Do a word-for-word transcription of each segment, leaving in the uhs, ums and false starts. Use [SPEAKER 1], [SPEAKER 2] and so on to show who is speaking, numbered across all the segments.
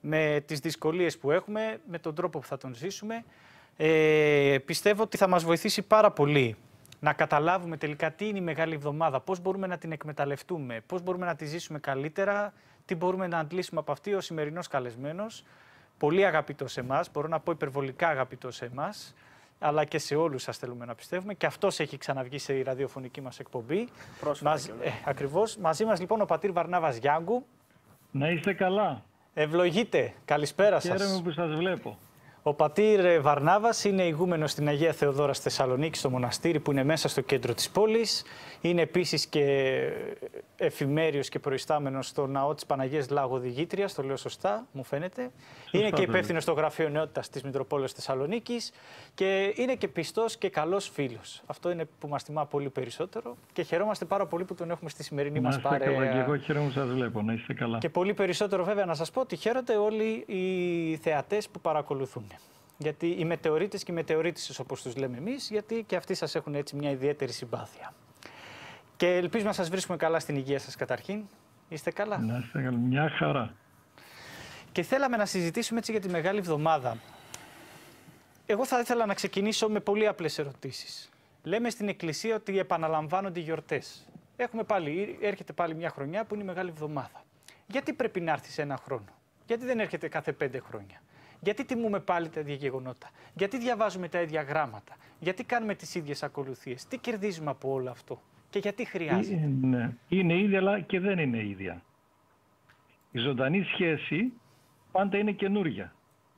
[SPEAKER 1] με τις δυσκολίες που έχουμε, με τον τρόπο που θα τον ζήσουμε. Ε, πιστεύω ότι θα μας βοηθήσει πάρα πολύ να καταλάβουμε τελικά τι είναι η Μεγάλη Εβδομάδα, πώς μπορούμε να την εκμεταλλευτούμε, πώς μπορούμε να τη ζήσουμε καλύτερα, τι μπορούμε να αντλήσουμε από αυτή. Ο σημερινός καλεσμένος, πολύ αγαπητός σε εμάς, μπορώ να πω υπερβολικά αγαπητός σε εμάς, αλλά και σε όλους σας θέλουμε να πιστεύουμε. Και αυτός έχει ξαναβγεί σε ραδιοφωνική μας εκπομπή. Μαζ... Ε, ακριβώς. Μαζί μας λοιπόν ο πατήρ Βαρνάβας Γιάνγκου.
[SPEAKER 2] Να είστε καλά.
[SPEAKER 1] Ευλογείτε. Καλησπέρα σας.
[SPEAKER 2] Χαίρομαι που σας βλέπω.
[SPEAKER 1] Ο πατήρ Βαρνάβας είναι ηγούμενος στην Αγία Θεοδόρα στη Θεσσαλονίκη, στο μοναστήρι που είναι μέσα στο κέντρο της πόλης. Είναι επίσης και εφημέριος και προϊστάμενος στο ναό της Παναγίας Λαγοδηγήτριας, το λέω σωστά, μου φαίνεται. Σωστά, είναι και υπεύθυνος στο γραφείο νεότητας της Μητροπόλεως Θεσσαλονίκης και είναι και πιστός και καλός φίλος. Αυτό είναι που μας τιμά πολύ περισσότερο και χαιρόμαστε πάρα πολύ που τον έχουμε στη σημερινή μας παρέα.
[SPEAKER 2] Καλά, και εγώ χαίρομαι που σας βλέπω, να είστε καλά.
[SPEAKER 1] Και πολύ περισσότερο βέβαια να σας πω ότι χαίρονται όλοι οι θεατές που παρακολουθούν. Γιατί οι μετεωρίτες και οι μετεωρίτισσες, όπως τους λέμε εμείς, γιατί και αυτοί σας έχουν έτσι μια ιδιαίτερη συμπάθεια. Και ελπίζουμε να σας βρίσκουμε καλά στην υγεία σας καταρχήν. Είστε καλά?
[SPEAKER 2] Να είστε καλά, μια χαρά.
[SPEAKER 1] Και θέλαμε να συζητήσουμε έτσι για τη Μεγάλη Εβδομάδα. Εγώ θα ήθελα να ξεκινήσω με πολύ απλές ερωτήσεις. Λέμε στην Εκκλησία ότι επαναλαμβάνονται οι γιορτές. Έχουμε πάλι, έρχεται πάλι μια χρονιά που είναι η Μεγάλη Εβδομάδα. Γιατί πρέπει να έρθει σε ένα χρόνο? Γιατί δεν έρχεται κάθε πέντε χρόνια? Γιατί τιμούμε πάλι τα ίδια γεγονότα? Γιατί διαβάζουμε τα ίδια γράμματα? Γιατί κάνουμε τις ίδιες ακολουθίες? Τι κερδίζουμε από όλο αυτό? Και γιατί χρειάζεται?
[SPEAKER 2] Είναι, είναι ίδια, αλλά και δεν είναι ίδια. Η ζωντανή σχέση πάντα είναι καινούρια.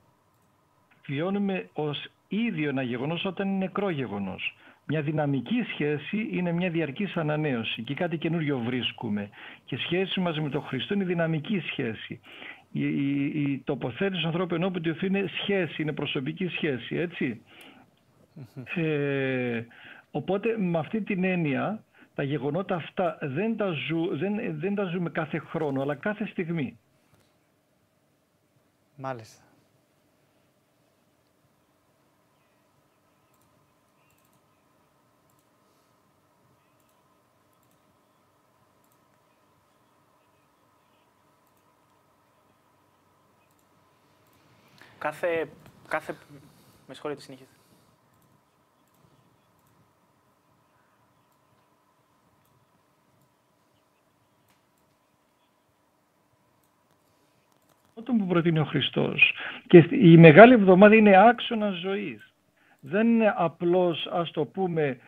[SPEAKER 2] Βιώνουμε ως ίδιο ένα γεγονός όταν είναι νεκρό γεγονός. Μια δυναμική σχέση είναι μια διαρκής ανανέωση και κάτι καινούριο βρίσκουμε. Και η σχέση μας με τον Χριστό είναι δυναμική σχέση. Η, η, η τοποθέτηση του ανθρώπου ενώπιον του Θεού είναι σχέση, είναι προσωπική σχέση, έτσι. ε, οπότε με αυτή την έννοια τα γεγονότα αυτά δεν τα, ζου, δεν, δεν τα ζούμε κάθε χρόνο, αλλά κάθε στιγμή.
[SPEAKER 1] Μάλιστα.
[SPEAKER 3] Κάθε, κάθε... Με συγχωρείτε, συνεχίστε.
[SPEAKER 2] Αυτό που προτείνει ο Χριστός. Και η Μεγάλη Εβδομάδα είναι άξονας ζωής. Δεν είναι απλώς, ας το πούμε,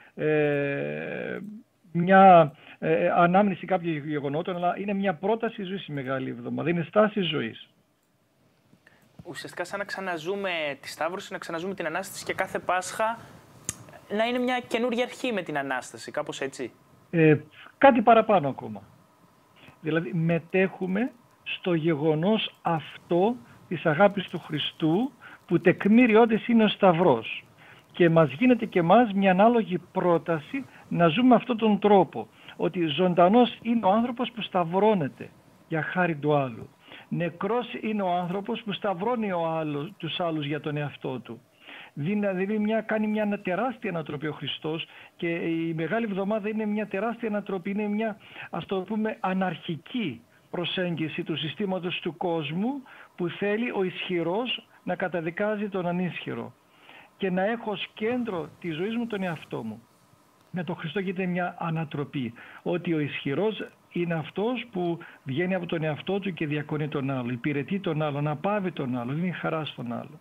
[SPEAKER 2] ε, μια ε, ανάμνηση κάποιων γεγονότων, αλλά είναι μια πρόταση ζωής η Μεγάλη Εβδομάδα. Είναι στάση ζωής.
[SPEAKER 3] Ουσιαστικά σαν να ξαναζούμε τη Σταύρωση, να ξαναζούμε την Ανάσταση και κάθε Πάσχα να είναι μια καινούργια αρχή με την Ανάσταση, κάπως έτσι. Ε,
[SPEAKER 2] κάτι παραπάνω ακόμα. Δηλαδή μετέχουμε στο γεγονός αυτό της αγάπης του Χριστού που τεκμήριό της είναι ο Σταυρός. Και μας γίνεται και μας μια ανάλογη πρόταση να ζούμε αυτόν τον τρόπο. Ότι ζωντανός είναι ο άνθρωπος που σταυρώνεται για χάρη του άλλου. Νεκρός είναι ο άνθρωπος που σταυρώνει ο άλλος, τους άλλους για τον εαυτό του. Δηλαδή μια, κάνει μια τεράστια ανατροπή ο Χριστός και η Μεγάλη Εβδομάδα είναι μια τεράστια ανατροπή, είναι μια, ας το πούμε, αναρχική προσέγγιση του συστήματος του κόσμου που θέλει ο ισχυρός να καταδικάζει τον ανίσχυρο και να έχω ως κέντρο τη ζωή μου τον εαυτό μου. Με τον Χριστό γίνεται μια ανατροπή, ότι ο ισχυρός είναι αυτός που βγαίνει από τον εαυτό του και διακονεί τον άλλο, υπηρετεί τον άλλο, αναπαύει τον άλλο, δίνει χαρά στον άλλο.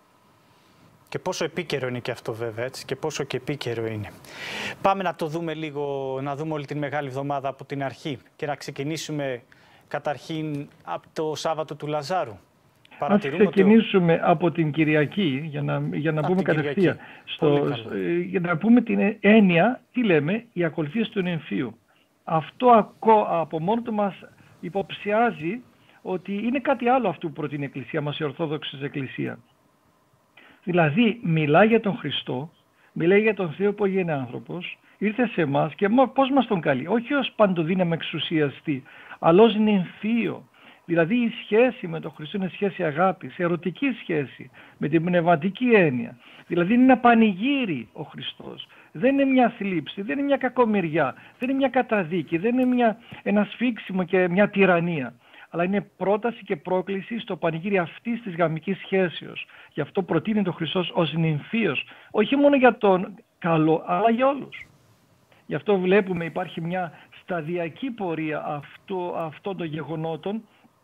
[SPEAKER 1] Και πόσο επίκαιρο είναι και αυτό βέβαια, έτσι, και πόσο και επίκαιρο είναι. Πάμε να το δούμε λίγο, να δούμε όλη την Μεγάλη Εβδομάδα από την αρχή και να ξεκινήσουμε καταρχήν από το Σάββατο του Λαζάρου.
[SPEAKER 2] Ας ξεκινήσουμε ότι... από την Κυριακή, για να, για να πούμε κατευθείαν. Στο, για να πούμε την έννοια, τι λέμε, οι ακολουθίες του νυμφίου. Αυτό από μόνο του μας υποψιάζει ότι είναι κάτι άλλο αυτό που προτείνει η Εκκλησία μας, η Ορθόδοξη Εκκλησία. Δηλαδή μιλάει για τον Χριστό, μιλάει για τον Θεό που έγινε άνθρωπος, ήρθε σε εμάς και πώς μας τον καλεί. Όχι ως παντοδύναμη εξουσιαστή, αλλά ως νυμφίο. Δηλαδή η σχέση με τον Χριστό είναι σχέση αγάπης, ερωτική σχέση, με την πνευματική έννοια. Δηλαδή είναι ένα πανηγύρι ο Χριστός. Δεν είναι μια θλίψη, δεν είναι μια κακομοιριά, δεν είναι μια καταδίκη, δεν είναι μια, ένα σφίξιμο και μια τυραννία. αλλά είναι πρόταση και πρόκληση στο πανηγύρι αυτής της γαμικής σχέσεως. Γι' αυτό προτείνει ο Χριστός ως νυμφίος, όχι μόνο για τον καλό, αλλά για όλους. Γι' αυτό βλέπουμε υπάρχει μια σταδιακή πορεία αυτό, αυτών των γεγονότων.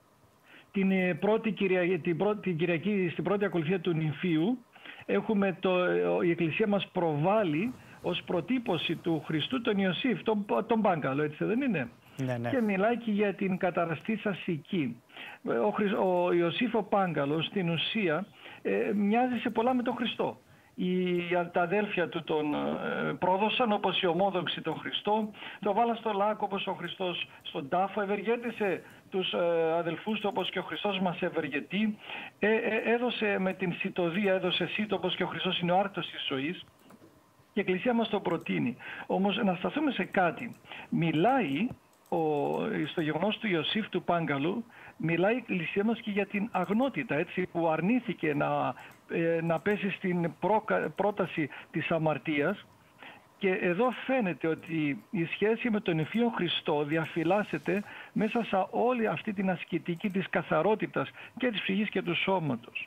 [SPEAKER 2] Την πρώτη, Κυριακή, την πρώτη την Κυριακή, στην πρώτη ακολουθία του νυμφίου, έχουμε το, η Εκκλησία μας προβάλλει ως προτύπωση του Χριστού τον Ιωσήφ, τον, τον Πάγκαλο, έτσι δεν είναι?
[SPEAKER 1] Ναι, ναι. Και
[SPEAKER 2] μιλάει και για την καταραστήσα Σική. Ο, Χρυσ, ο Ιωσήφ ο Πάγκαλος στην ουσία ε, μοιάζει σε πολλά με τον Χριστό. Οι, τα αδέλφια του τον ε, πρόδωσαν όπως οι ομόδοξοι τον Χριστό, τον βάλαν στο λάκκο όπως ο Χριστός στον τάφο, ευεργέτησε τους ε, αδελφούς του όπως και ο Χριστός μας ευεργετεί, ε, ε, έδωσε με την σιτοδία, έδωσε σύτο όπως και ο Χριστός είναι ο άρτος της ζωής. Και η Εκκλησία μας το προτείνει. Όμως να σταθούμε σε κάτι. Μιλάει ο, στο γεγονός του Ιωσήφ του Πάγκαλου, μιλάει η Εκκλησία μας και για την αγνότητα, έτσι, που αρνήθηκε να, ε, να πέσει στην πρόκα, πρόταση της αμαρτίας. Και εδώ φαίνεται ότι η σχέση με τον Υφείο Χριστό διαφυλάσσεται μέσα σε όλη αυτή την ασκητική της καθαρότητας και της ψυχής και του σώματος.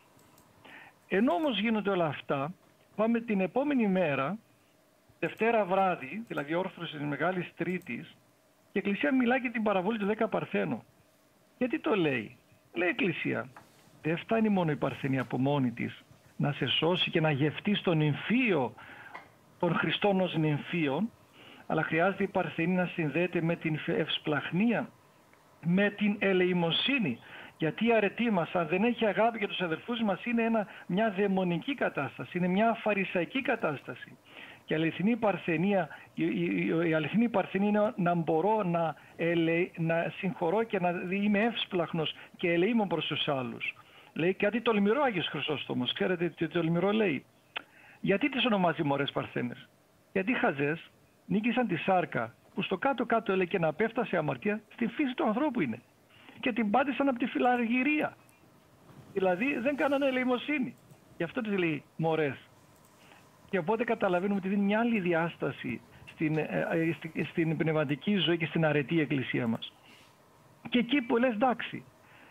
[SPEAKER 2] Ενώ όμως γίνονται όλα αυτά, πάμε την επόμενη μέρα, Δευτέρα βράδυ, δηλαδή όρθρωση της Μεγάλης Τρίτης, η Εκκλησία μιλάει για την παραβολή του δέκα Παρθένου. Γιατί το λέει? Λέει η Εκκλησία, δεν φτάνει μόνο η Παρθενία από μόνη της να σε σώσει και να γευτεί στον νυμφίο των Χριστών ως νυμφίων, αλλά χρειάζεται η Παρθενία να συνδέεται με την ευσπλαχνία, με την ελεημοσύνη. Γιατί η αρετή μας, αν δεν έχει αγάπη για τους αδελφούς μας, είναι ένα, μια δαιμονική κατάσταση, είναι μια φαρισαϊκή κατάσταση. Και η αληθινή παρθενία, η, η, η αληθινή παρθενία είναι να μπορώ να, ελε, να συγχωρώ και να είμαι εύσπλαχνος και ελεήμων προς τους άλλους. Λέει κάτι τολμηρό Άγιος Χρυσόστομος. Ξέρετε τι τολμηρό λέει? Γιατί τις ονομάζει μωρές παρθένες? Γιατί οι χαζές νίκησαν τη σάρκα, που στο κάτω-κάτω έλεγε και να πέφτασε αμαρτία, στη φύση του ανθρώπου είναι. Και την πάτησαν από τη φιλαργυρία. Δηλαδή δεν κάνανε ελεημοσύνη. Γι' αυτό τις λέει μωρές. Και οπότε καταλαβαίνουμε ότι δίνει μια άλλη διάσταση στην, ε, ε, στην πνευματική ζωή και στην αρετή Εκκλησία μας. Και εκεί που λες εντάξει,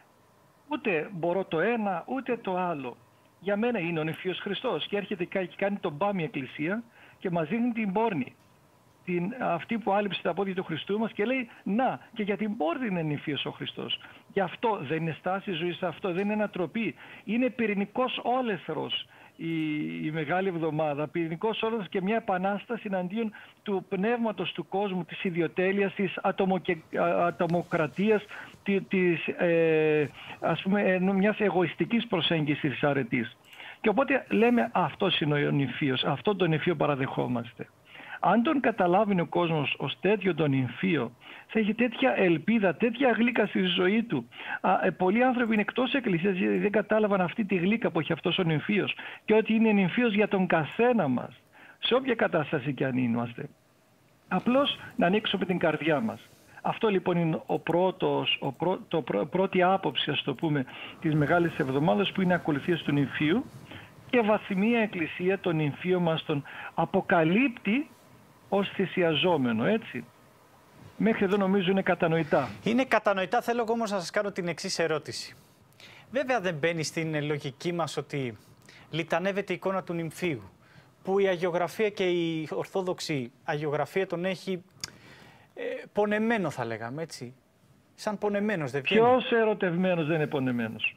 [SPEAKER 2] ούτε μπορώ το ένα ούτε το άλλο. Για μένα είναι ο νυμφίος Χριστός και έρχεται και κάνει τον μπάμι η Εκκλησία και μας δίνει την πόρνη. Την, αυτή που άλυψε τα πόδια του Χριστού μας και λέει να, και για την πόρνη είναι νυμφίος ο Χριστός. Γι' αυτό δεν είναι στάση ζωής, αυτό δεν είναι ανατροπή. Είναι πυρηνικός όλεθρος η, η Μεγάλη Εβδομάδα, πυρηνικός όλεθρος και μια επανάσταση εναντίον του πνεύματος του κόσμου, της ιδιοτέλειας, της ατομοκε, ατομοκρατίας, της, ε, ας πούμε, μιας εγωιστικής προσέγγισης της αρετής. Και οπότε λέμε αυτός είναι ο νυμφίος, αυτόν τον νυμφίο παραδεχόμαστε. Αν τον καταλάβει ο κόσμος ως τέτοιο τον νυμφίο, θα έχει τέτοια ελπίδα, τέτοια γλύκα στη ζωή του. Α, ε, πολλοί άνθρωποι είναι εκτός εκκλησίας γιατί δεν κατάλαβαν αυτή τη γλύκα που έχει αυτός ο νυμφίος και ότι είναι νυμφίος για τον καθένα μας, σε όποια κατάσταση κι αν είμαστε. Απλώς να ανοίξουμε την καρδιά μας. Αυτό λοιπόν είναι ο πρώτος, ο πρω, το πρω, πρώτη άποψη, ας το πούμε, της Μεγάλης Εβδομάδας, που είναι ακολουθίες του νυμφίου, και βαθμία Εκκλησία τον νυμφίο μας τον αποκαλύπτει ως θυσιαζόμενο, έτσι. Μέχρι εδώ νομίζω είναι κατανοητά.
[SPEAKER 1] Είναι κατανοητά, θέλω όμως να σας κάνω την εξής ερώτηση. Βέβαια δεν μπαίνει στην λογική μας ότι λιτανεύεται η εικόνα του νυμφίου, που η αγιογραφία και η ορθόδοξη αγιογραφία τον έχει ε, πονεμένο, θα λέγαμε, έτσι. Σαν πονεμένος δεν βγαίνει?
[SPEAKER 2] Ποιος ερωτευμένος δεν είναι πονεμένος?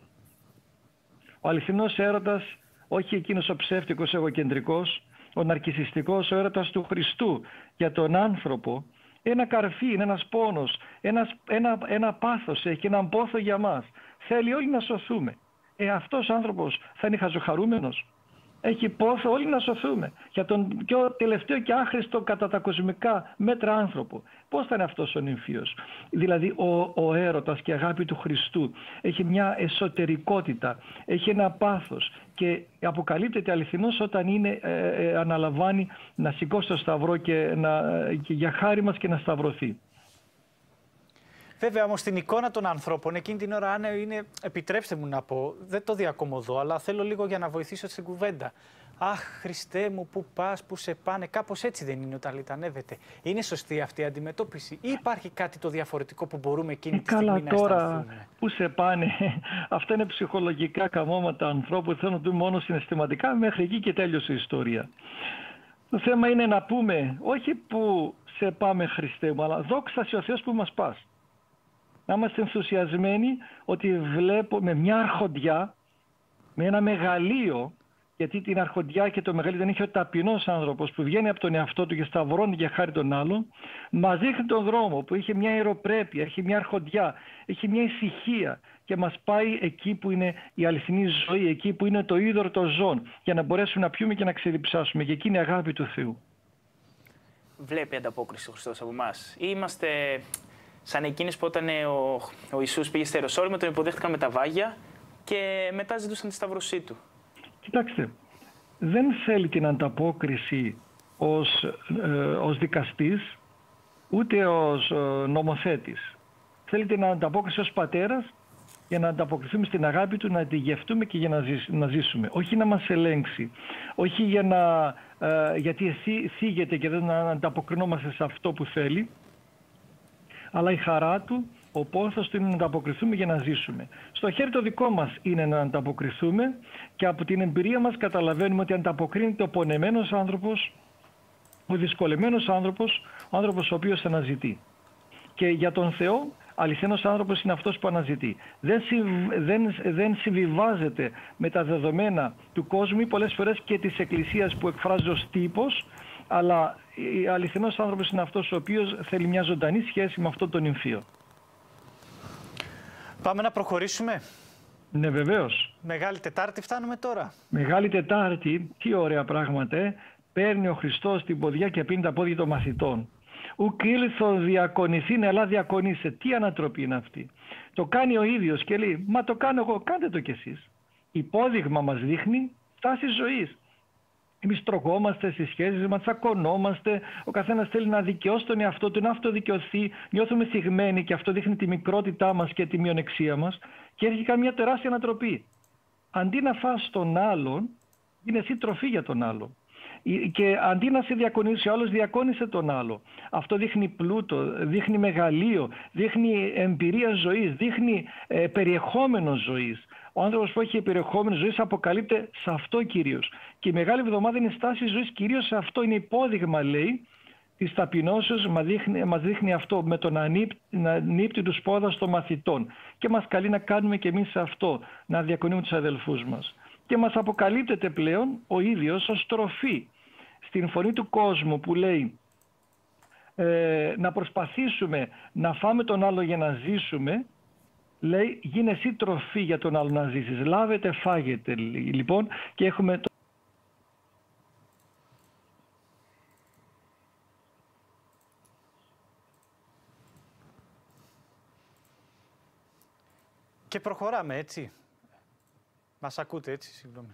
[SPEAKER 2] Ο αληθινός έρωτας, όχι εκείνος ο ψεύτικος εγωκεντρικός, ο ναρκισσιστικός, ο έρωτας του Χριστού για τον άνθρωπο, ένα καρφί, είναι ένας πόνος, ένας, ένα, ένα πάθος, έχει έναν πόθο για μας. Θέλει όλοι να σωθούμε. Ε, αυτός ο άνθρωπος θα είναι χαζοχαρούμενος? Έχει πόθο όλοι να σωθούμε. Για τον πιο τελευταίο και άχρηστο κατά τα κοσμικά μέτρα άνθρωπο. Πώς θα είναι αυτός ο νυμφίος? Δηλαδή ο, ο έρωτας και η αγάπη του Χριστού έχει μια εσωτερικότητα, έχει ένα πάθος και αποκαλύπτεται αληθινός όταν είναι, ε, ε, αναλαμβάνει να σηκώσει το σταυρό και, να, και για χάρη μας και να σταυρωθεί.
[SPEAKER 1] Βέβαια όμως την εικόνα των ανθρώπων εκείνη την ώρα, αν είναι, επιτρέψτε μου να πω, δεν το διακομωδώ, αλλά θέλω λίγο για να βοηθήσω στην κουβέντα. Αχ, Χριστέ μου, πού πας, πού σε πάνε. Κάπως έτσι δεν είναι όταν λιτανεύεται. Είναι σωστή αυτή η αντιμετώπιση ή υπάρχει κάτι το διαφορετικό που μπορούμε εκείνη τη στιγμή να
[SPEAKER 2] τώρα,
[SPEAKER 1] αισθανθούμε?
[SPEAKER 2] Πού σε πάνε. Αυτά είναι ψυχολογικά καμώματα ανθρώπου που θέλουν να δούμε μόνο συναισθηματικά. Μέχρι εκεί και τέλειωσε η ιστορία. Το θέμα είναι να πούμε όχι που σε πάμε, Χριστέ μου, αλλά δόξα σε ο Θεός που μας πας. Να είμαστε ενθουσιασμένοι ότι βλέπουμε μια αρχοντιά με ένα μεγαλείο. Γιατί την αρχοντιά και το μεγαλείο δεν είχε ο ταπεινός άνθρωπος που βγαίνει από τον εαυτό του και σταυρώνει για χάρη των άλλων. Μας δείχνει τον δρόμο που είχε μια ιεροπρέπεια, έχει μια αρχοντιά, έχει μια ησυχία και μας πάει εκεί που είναι η αληθινή ζωή, εκεί που είναι το είδωρ των ζώων, για να μπορέσουμε να πιούμε και να ξεδιψάσουμε. Και εκεί είναι η αγάπη του Θεού.
[SPEAKER 3] Βλέπει ανταπόκριση ο Χριστός από εμάς? Ή είμαστε σαν εκείνες που όταν ο, ο Ιησούς πήγε στη Ιεροσόλυμα, τον υποδέχτηκαν με τα βάγια και μετά ζητούσαν τη σταύρωσή του?
[SPEAKER 2] Κοιτάξτε, δεν θέλει την ανταπόκριση ως, ε, ως δικαστής, ούτε ως ε, νομοθέτης. Θέλει την ανταπόκριση ως πατέρας για να ανταποκριθούμε στην αγάπη του, να τη γευτούμε και για να, ζήσ, να ζήσουμε. Όχι να μας ελέγξει, όχι για να, ε, γιατί εσύ θίγεται και δεν ανταποκρινόμαστε σε αυτό που θέλει, αλλά η χαρά του, ο πόθος του είναι να ανταποκριθούμε για να ζήσουμε. Στο χέρι το δικό μας είναι να ανταποκριθούμε και από την εμπειρία μας καταλαβαίνουμε ότι ανταποκρίνεται ο πονεμένος άνθρωπος, ο δυσκολεμένος άνθρωπος, ο άνθρωπος ο οποίος αναζητεί. Και για τον Θεό, αληθινός άνθρωπος είναι αυτός που αναζητεί. Δεν, συμβ, δεν, δεν συμβιβάζεται με τα δεδομένα του κόσμου ή πολλές φορές και της Εκκλησίας που εκφράζει ως τύπος, αλλά ο αληθινός άνθρωπος είναι αυτός ο οποίος θέλει μια ζωντανή σχέση με αυτόν τον νυμφίο.
[SPEAKER 1] Πάμε να προχωρήσουμε.
[SPEAKER 2] Ναι, βεβαίως.
[SPEAKER 1] Μεγάλη Τετάρτη φτάνουμε τώρα.
[SPEAKER 2] Μεγάλη Τετάρτη, τι ωραία πράγματα. Ε. Παίρνει ο Χριστός την ποδιά και πίνει τα πόδια των μαθητών. Ουκ ήλθον διακονηθήν, αλλά διακονήσε. Τι ανατροπή είναι αυτή? Το κάνει ο ίδιος και λέει, μα το κάνω εγώ, κάντε το κι εσείς. Υπόδειγμα μας δείχνει τάση ζωής. Εμείς τρογόμαστε στις σχέσεις μας, τσακωνόμαστε, ο καθένας θέλει να δικαιώσει τον εαυτό του, να αυτοδικαιωθεί, νιώθουμε θυγμένοι και αυτό δείχνει τη μικρότητά μας και τη μειονεξία μας και έρχεται καμία τεράστια ανατροπή. Αντί να φας τον άλλον, είναι εσύ τροφή για τον άλλον. Και αντί να σε διακονήσει ο άλλος, διακόνησε τον άλλο. Αυτό δείχνει πλούτο, δείχνει μεγαλείο, δείχνει εμπειρία ζωής, δείχνει ε, περιεχόμενο ζωής. Ο άνθρωπος που έχει περιεχόμενο ζωής αποκαλύπτεται σε αυτό κυρίως. Και η Μεγάλη Εβδομάδα είναι η στάση ζωής κυρίως σε αυτό. Είναι υπόδειγμα, λέει, της ταπεινώσεως. Μας δείχνει, μας δείχνει αυτό με τον ανύπτη του σπόδας των μαθητών. Και μας καλεί να κάνουμε και εμείς αυτό, να διακονούμε τους αδελφούς μας. Και μας αποκαλύπτεται πλέον ο ίδιος ως τροφή. Στην φωνή του κόσμου που λέει ε, να προσπαθήσουμε να φάμε τον άλλο για να ζήσουμε, λέει γίνε εσύ τροφή για τον άλλο να ζήσεις. Λάβετε, φάγετε λοιπόν και έχουμε το...
[SPEAKER 1] Και προχωράμε έτσι. Μας ακούτε έτσι, συγγνώμη.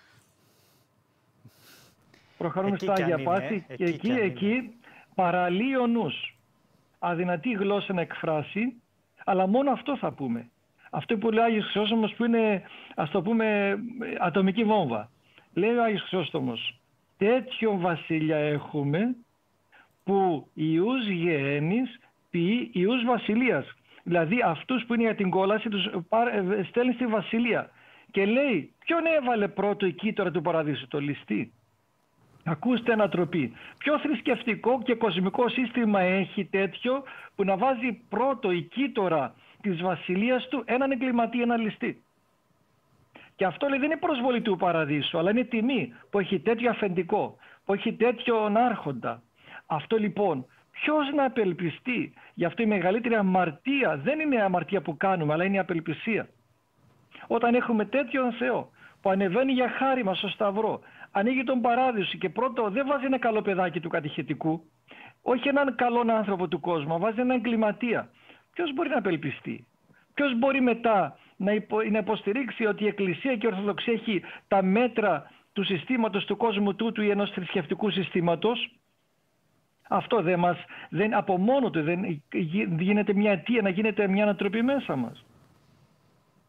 [SPEAKER 2] Προχωρούμε εκεί στα Άγια Πάθη και εκεί, εκεί, εκεί παραλύει ο νους. Αδυνατή γλώσσα να εκφράσει, αλλά μόνο αυτό θα πούμε. Αυτό που λέει ο Άγιος Χρυσόστομος που είναι, ας το πούμε, ατομική βόμβα. Λέει ο Άγιος Χρυσόστομος, τέτοιο βασίλεια έχουμε που ιούς γέννης ποιεί ιούς βασιλείας. Δηλαδή αυτούς που είναι για την κόλαση τους στέλνει στη βασιλεία. Και λέει, ποιον έβαλε πρώτο η κύτταρα του παραδείσου? Το ληστή. Ακούστε ανατροπή. Ποιο θρησκευτικό και κοσμικό σύστημα έχει τέτοιο που να βάζει πρώτο η κύτταρα της βασιλείας του έναν εγκληματία, έναν ληστή? Και αυτό λέει δεν είναι προσβολή του παραδείσου, αλλά είναι τιμή που έχει τέτοιο αφεντικό, που έχει τέτοιον άρχοντα. Αυτό λοιπόν, ποιος να απελπιστεί? Γι' αυτό η μεγαλύτερη αμαρτία δεν είναι η αμαρτία που κάνουμε, αλλά είναι η απελπισία. Όταν έχουμε τέτοιον Θεό που ανεβαίνει για χάρη μας στο Σταυρό, ανοίγει τον παράδεισο και πρώτο δεν βάζει ένα καλό παιδάκι του κατηχητικού, όχι έναν καλόν άνθρωπο του κόσμου, βάζει έναν εγκληματία. Ποιος μπορεί να απελπιστεί? Ποιος μπορεί μετά να, υπο, να υποστηρίξει ότι η Εκκλησία και η Ορθοδοξία έχει τα μέτρα του συστήματος του κόσμου τούτου ή ενός θρησκευτικού συστήματος? Αυτό δεν μας, δεν, από μόνο του δεν γίνεται μια αιτία να γίνεται μια ανατροπή μέσα μας.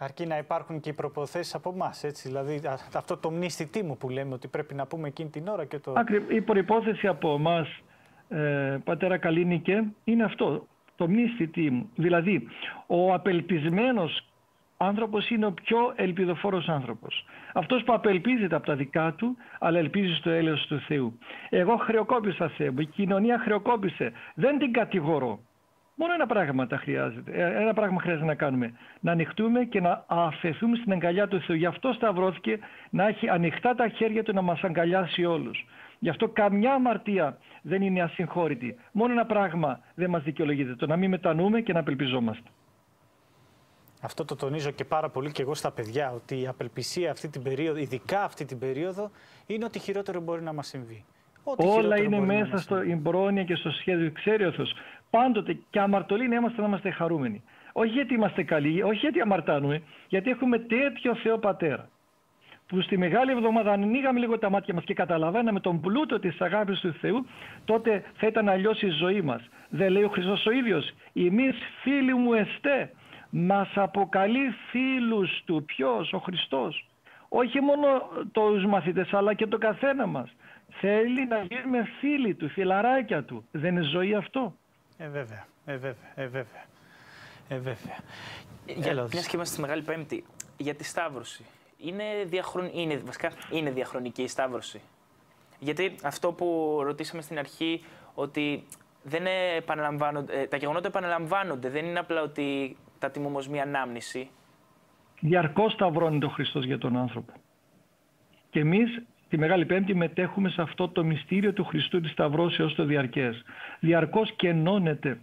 [SPEAKER 1] Αρκεί να υπάρχουν και οι προποθέσεις από εμάς, έτσι. Δηλαδή, αυτό το μνήστητή μου που λέμε ότι πρέπει να πούμε εκείνη την ώρα και το.
[SPEAKER 2] Η προϋπόθεση από εμάς, ε, πατέρα Καλίνικε, είναι αυτό. Το μνήστητή μου. Δηλαδή, ο απελπισμένος άνθρωπος είναι ο πιο ελπιδοφόρος άνθρωπος. Αυτός που απελπίζεται από τα δικά του, αλλά ελπίζει στο έλεος του Θεού. Εγώ χρεοκόπησα, Θεέ μου, η κοινωνία χρεοκόπησε. Δεν την κατηγορώ. Μόνο ένα πράγμα τα χρειάζεται. Ένα πράγμα χρειάζεται να κάνουμε. Να ανοιχτούμε και να αφαιθούμε στην αγκαλιά του Θεού. Γι' αυτό σταυρώθηκε, να έχει ανοιχτά τα χέρια του να μας αγκαλιάσει όλους. Γι' αυτό καμιά αμαρτία δεν είναι ασυγχώρητη. Μόνο ένα πράγμα δεν μας δικαιολογείται. Το να μην μετανοούμε και να απελπιζόμαστε.
[SPEAKER 1] Αυτό το τονίζω και πάρα πολύ και εγώ στα παιδιά, ότι η απελπισία αυτή την περίοδο, ειδικά αυτή την περίοδο, είναι ότι χειρότερο μπορεί να μας συμβεί. Ό,τι
[SPEAKER 2] όλα είναι μέσα στην πρόνοια και στο σχέδιο. Ξέρει ο Θεός. Πάντοτε και αμαρτωλοί να είμαστε, να είμαστε χαρούμενοι. Όχι γιατί είμαστε καλοί, όχι γιατί αμαρτάνουμε, γιατί έχουμε τέτοιο Θεό Πατέρα. Που στη Μεγάλη Εβδομάδα, αν ανοίγαμε λίγο τα μάτια μας και καταλαβαίναμε τον πλούτο της αγάπης του Θεού, τότε θα ήταν αλλιώς η ζωή μας. Δεν λέει ο Χριστός ο ίδιος, «Εμείς φίλοι μου εστέ». Μας αποκαλεί φίλους του. Ποιος? Ο Χριστός. Όχι μόνο τους μαθητές, αλλά και το καθένα μας. Θέλει να γίνουμε φίλοι του, φιλαράκια του. Δεν είναι ζωή αυτό?
[SPEAKER 1] Ε, βέβαια, ε, βέβαια, ε, βέβαια. Ε, βέβαια.
[SPEAKER 3] Για, μιας και είμαστε στη Μεγάλη Πέμπτη, για τη Σταύρωση. Είναι, διαχρον... είναι, βασικά, είναι διαχρονική η Σταύρωση. Γιατί αυτό που ρωτήσαμε στην αρχή, ότι δεν επαναλαμβάνονται, τα γεγονότα επαναλαμβάνονται, δεν είναι απλά ότι τα τιμούμε ως μία ανάμνηση.
[SPEAKER 2] Διαρκώς σταυρώνεται ο Χριστός για τον άνθρωπο. Και εμείς τη Μεγάλη Πέμπτη μετέχουμε σε αυτό το μυστήριο του Χριστού της Σταυρώσεως το διαρκές. Διαρκώς κενώνεται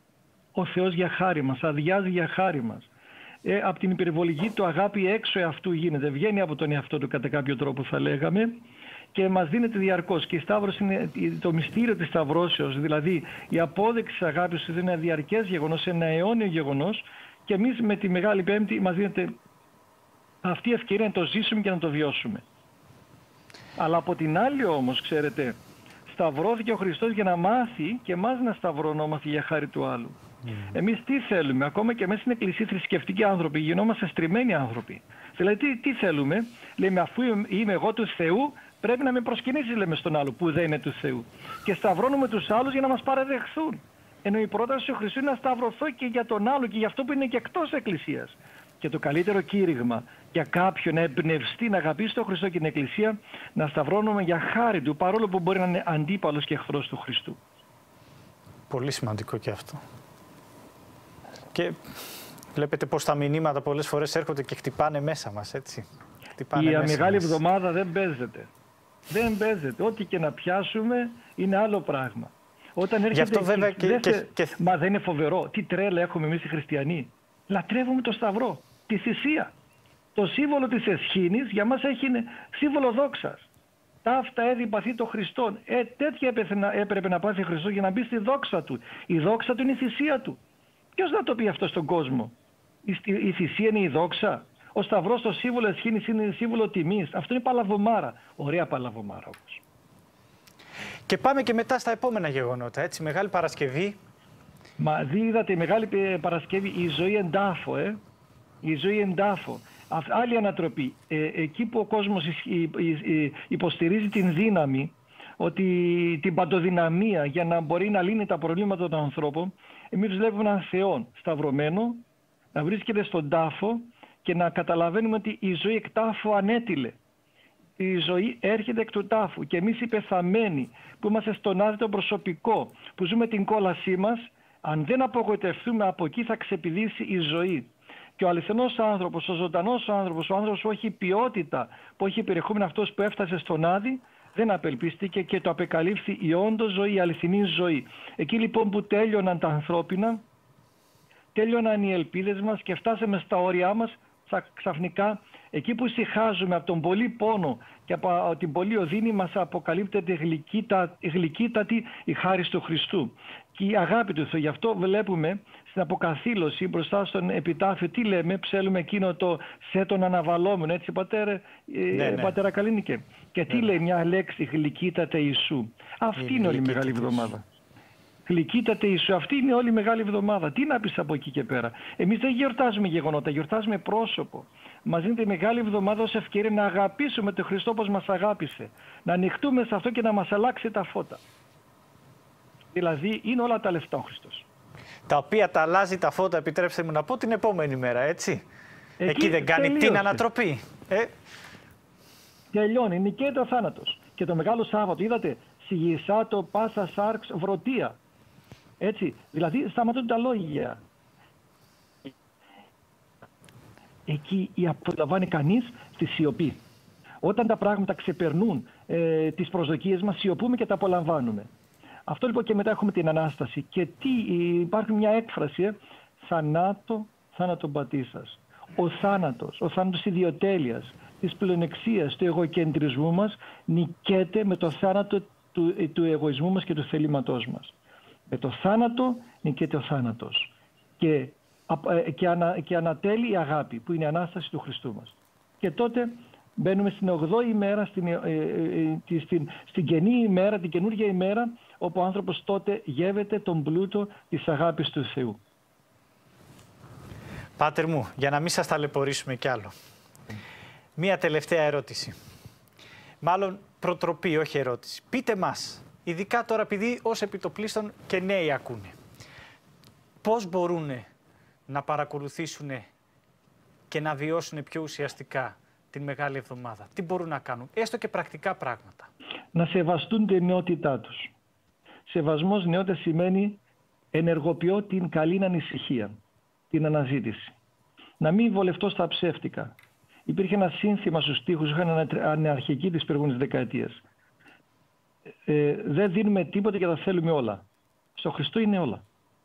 [SPEAKER 2] ο Θεός για χάρη μας, αδειάζει για χάρη μας. Ε, από την υπερβολική του αγάπη έξω εαυτού γίνεται, βγαίνει από τον εαυτό του κατά κάποιο τρόπο θα λέγαμε, και μας δίνεται διαρκώς. Και η Σταύρωση είναι το μυστήριο της Σταυρώσεως, δηλαδή η απόδειξη της αγάπης του είναι ένα διαρκές γεγονός, ένα αιώνιο γεγονός, και εμείς με τη Μεγάλη Πέμπτη μας δίνεται αυτή η ευκαιρία να το ζήσουμε και να το βιώσουμε. Αλλά από την άλλη όμως, ξέρετε, σταυρώθηκε ο Χριστός για να μάθει και εμάς να σταυρωνόμαστε για χάρη του άλλου. Mm. Εμείς τι θέλουμε? Ακόμα και μέσα στην Εκκλησία θρησκευτικοί άνθρωποι γινόμαστε στριμμένοι άνθρωποι. Δηλαδή τι, τι θέλουμε? Λέμε, αφού είμαι εγώ του Θεού, πρέπει να με προσκυνήσεις, λέμε στον άλλο που δεν είναι του Θεού. Και σταυρώνουμε τους άλλους για να μας παραδεχθούν. Ενώ η πρόταση του Χριστού είναι να σταυρωθώ και για τον άλλο και για αυτό που είναι και εκτός Εκκλησίας. Και το καλύτερο κήρυγμα για κάποιον να εμπνευστεί, να αγαπήσει τον Χριστό και την Εκκλησία, να σταυρώνουμε για χάρη του, παρόλο που μπορεί να είναι αντίπαλος και εχθρός του Χριστού.
[SPEAKER 1] Πολύ σημαντικό και αυτό. Και βλέπετε πως τα μηνύματα πολλές φορές έρχονται και χτυπάνε μέσα μας, έτσι. Χτυπάνε
[SPEAKER 2] η
[SPEAKER 1] μέσα
[SPEAKER 2] Μεγάλη
[SPEAKER 1] μας.
[SPEAKER 2] Εβδομάδα δεν παίζεται. Δεν παίζεται. Ό,τι και να πιάσουμε είναι άλλο πράγμα. Όταν έρχεται.
[SPEAKER 1] Αυτό, βέβαια, και,
[SPEAKER 2] δεν
[SPEAKER 1] και,
[SPEAKER 2] θε...
[SPEAKER 1] και...
[SPEAKER 2] Μα δεν είναι φοβερό? Τι τρέλα έχουμε εμείς οι χριστιανοί. Λατρεύουμε το Σταυρό, τη θυσία. Το σύμβολο της εσχήνης για μας έχει σύμβολο δόξας. Ταύτα έδι παθή το Χριστόν. Ε, τέτοια έπρεπε να πάθει ο Χριστός για να μπει στη δόξα του. Η δόξα του είναι η θυσία του. Ποιος να το πει αυτό στον κόσμο? Η, η θυσία είναι η δόξα. Ο Σταυρός, το σύμβολο εσχήνης, είναι σύμβολο τιμής. Αυτό είναι παλαβομάρα. Ωραία παλαβομάρα όμως.
[SPEAKER 1] Και πάμε και μετά στα επόμενα γεγονότα, έτσι. Μεγάλη Παρασκευή.
[SPEAKER 2] Μα είδατε, η Μεγάλη Παρασκευή, η ζωή εντάφο, ε. Η ζωή εντάφο. Άλλη ανατροπή. Ε, εκεί που ο κόσμος υποστηρίζει την δύναμη, ότι την παντοδυναμία για να μπορεί να λύνει τα προβλήματα των ανθρώπων, εμείς βλέπουμε έναν Θεό σταυρωμένο να βρίσκεται στον τάφο και να καταλαβαίνουμε ότι η ζωή εκ τάφου ανέτειλε. Η ζωή έρχεται εκ του τάφου και εμείς οι πεθαμένοι που είμαστε στον άδειτο προσωπικό, που ζούμε την κόλασή μας, αν δεν απογοητευτούμε, από εκεί θα ξεπηδήσει η ζωή. Και ο αληθινός άνθρωπος, ο ζωντανός άνθρωπος, ο άνθρωπος που έχει ποιότητα, που έχει περιεχόμενο, αυτός που έφτασε στον Άδη, δεν απελπίστηκε και το απεκαλύφθη η όντως ζωή, η αληθινή ζωή. Εκεί λοιπόν που τέλειωναν τα ανθρώπινα, τέλειωναν οι ελπίδες μας και φτάσαμε στα όρια μας, ξαφνικά εκεί που ησυχάζουμε από τον πολύ πόνο και από την πολύ οδύνη, μας αποκαλύπτεται γλυκύτα, γλυκύτατη η χάρις του Χριστού και η αγάπη του Θεού. Γι' αυτό βλέπουμε στην αποκαθήλωση μπροστά στον επιτάφιο τι λέμε, ψέλουμε εκείνο το σε τον αναβαλόμενο, έτσι πατέρα, ναι, ε, ναι. πατέρα Καλίνικε. Και τι ναι. λέει μια λέξη, γλυκύτατα Ιησού. Αυτή η είναι όλη η Μεγάλη Εβδομάδα. Γλυκύτατε Ιησού. Αυτή είναι όλη η Μεγάλη Εβδομάδα. Τι να πεις από εκεί και πέρα. Εμείς δεν γιορτάζουμε γεγονότα, γιορτάζουμε πρόσωπο. Μας δίνεται η Μεγάλη Εβδομάδα ως ευκαιρία να αγαπήσουμε τον Χριστό όπως μας αγάπησε. Να ανοιχτούμε σε αυτό και να μας αλλάξει τα φώτα. Δηλαδή είναι όλα τα λεφτά ο Χριστός.
[SPEAKER 1] Τα οποία τα αλλάζει τα φώτα, επιτρέψτε μου να πω, την επόμενη μέρα, έτσι. Εκεί, Εκεί δεν κάνει
[SPEAKER 2] τελείωσε.
[SPEAKER 1] την ανατροπή. Ε.
[SPEAKER 2] Τελειώνει, νικέται ο θάνατος. Και το Μεγάλο Σάββατο, είδατε, σιγησάτο, πάσα, σάρξ, βρωτεία. Έτσι, δηλαδή σταματούν τα λόγια. Εκεί απολαμβάνει κανείς τη σιωπή. Όταν τα πράγματα ξεπερνούν ε, τις προσδοκίες μας, σιωπούμε και τα απολαμβάνουμε. Αυτό λοιπόν, και μετά έχουμε την Ανάσταση. Και τι, υπάρχει μια έκφραση, ε, θανάτο, θάνατο πατήσας. Ο θάνατος, ο θάνατος ιδιοτέλειας, της πλεονεξίας, του εγωκεντρισμού μας, νικέται με το θάνατο του, του εγωισμού μας και του θελήματός μας. Με το θάνατο νικέται ο θάνατος. Και, και, ανα, και ανατέλει η αγάπη, που είναι η Ανάσταση του Χριστού μας. Και τότε μπαίνουμε στην ογδόη ημέρα, στην, ε, ε, στην, στην καινή ημέρα, την καινούργια ημέρα, όπου ο άνθρωπος τότε γεύεται τον πλούτο της αγάπης του Θεού.
[SPEAKER 1] Πάτερ μου, για να μην σας ταλαιπωρήσουμε κι άλλο. Μία τελευταία ερώτηση. Μάλλον προτροπή, όχι ερώτηση. Πείτε μας, ειδικά τώρα επειδή ως επιτοπλίστων και νέοι ακούνε, πώς μπορούν να παρακολουθήσουν και να βιώσουν πιο ουσιαστικά την Μεγάλη Εβδομάδα. Τι μπορούν να κάνουν, έστω και πρακτικά πράγματα.
[SPEAKER 2] Να σεβαστούν την νεότητά τους. Σεβασμός νεότητα σημαίνει ενεργοποιώ την καλή ανησυχία, την αναζήτηση. Να μην βολευτώ στα ψεύτικα. Υπήρχε ένα σύνθημα στους στίχους, είχαν αναρχική της προηγούμενης δεκαετίας. Ε, δεν δίνουμε τίποτα και τα θέλουμε όλα. Στο Χριστό είναι όλα.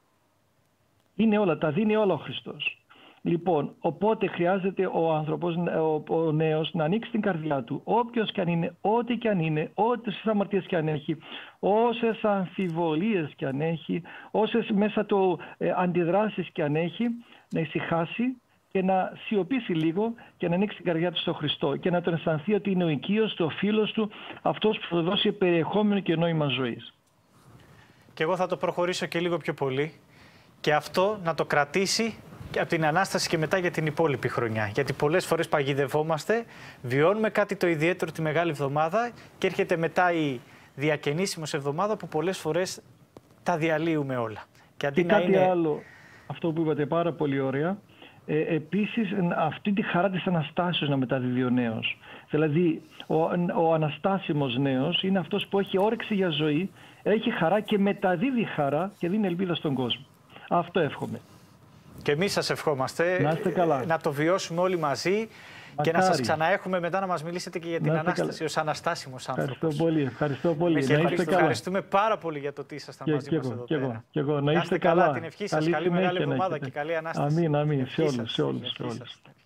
[SPEAKER 2] Είναι όλα, τα δίνει όλα ο Χριστός. Λοιπόν, οπότε χρειάζεται ο άνθρωπος, ο, ο νέος, να ανοίξει την καρδιά του, όποιος και αν είναι, ό,τι και αν είναι, όσες αμαρτίες και αν έχει, όσες αμφιβολίες και αν έχει, όσες μέσα του ε, αντιδράσεις και αν έχει, να ησυχάσει και να σιωπήσει λίγο και να ανοίξει την καρδιά του στο Χριστό και να τον αισθανθεί ότι είναι ο οικείος του, ο φίλος του, αυτός που θα δώσει περιεχόμενο και νόημα ζωής.
[SPEAKER 1] Και εγώ θα το προχωρήσω και λίγο πιο πολύ και αυτό να το κρατήσει από την Ανάσταση και μετά για την υπόλοιπη χρονιά. Γιατί πολλές φορές παγιδευόμαστε, βιώνουμε κάτι το ιδιαίτερο τη Μεγάλη Εβδομάδα και έρχεται μετά η διακαινήσιμος εβδομάδα που πολλές φορές τα διαλύουμε όλα. Και, αντί
[SPEAKER 2] και
[SPEAKER 1] να
[SPEAKER 2] κάτι
[SPEAKER 1] είναι...
[SPEAKER 2] άλλο, αυτό που είπατε πάρα πολύ ωραία, ε, επίσης αυτή τη χαρά της Αναστάσεως να μεταδίδει ο νέος. Δηλαδή ο, ο αναστάσιμος νέος είναι αυτός που έχει όρεξη για ζωή, έχει χαρά και μεταδίδει χαρά και δίνει ελπίδα στον κόσμο. Αυτό εύχομαι.
[SPEAKER 1] Και εμείς σας ευχόμαστε
[SPEAKER 2] να, είστε καλά.
[SPEAKER 1] να το βιώσουμε όλοι μαζί. Μακάρι. Και να σας ξαναέχουμε μετά να μας μιλήσετε και για την Ανάσταση ως αναστάσιμος άνθρωπος.
[SPEAKER 2] Ευχαριστώ πολύ. Ευχαριστώ πολύ.
[SPEAKER 1] Να είστε ευχαριστούμε, καλά. Ευχαριστούμε πάρα πολύ για το ότι ήσασταν μαζί
[SPEAKER 2] και
[SPEAKER 1] μας
[SPEAKER 2] εγώ,
[SPEAKER 1] εδώ
[SPEAKER 2] και
[SPEAKER 1] πέρα.
[SPEAKER 2] Εγώ, και εγώ. Να είστε
[SPEAKER 1] καλά.
[SPEAKER 2] καλά.
[SPEAKER 1] Την ευχή σας. Καλή, καλή Μεγάλη Εβδομάδα και καλή Ανάσταση.
[SPEAKER 2] Αμήν, αμήν. Σε όλους, σε όλους.